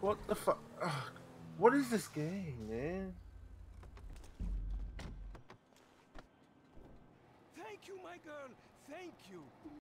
What the fuck? What is this game, man? Thank you, my girl. Thank you.